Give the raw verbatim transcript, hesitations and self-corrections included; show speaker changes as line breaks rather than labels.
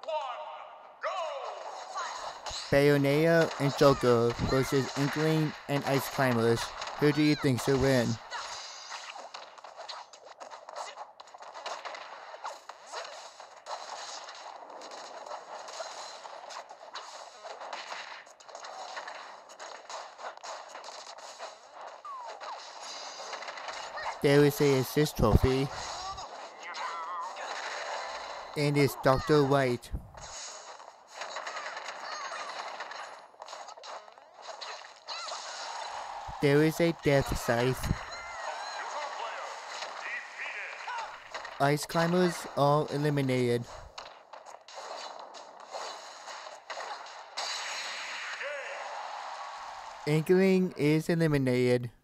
Bayonetta and Joker versus Inkling and Ice Climbers. Who do you think should win? There is a assist trophy. And it's Doctor White. There is a death scythe. Ice climbers all eliminated. Inkling is eliminated.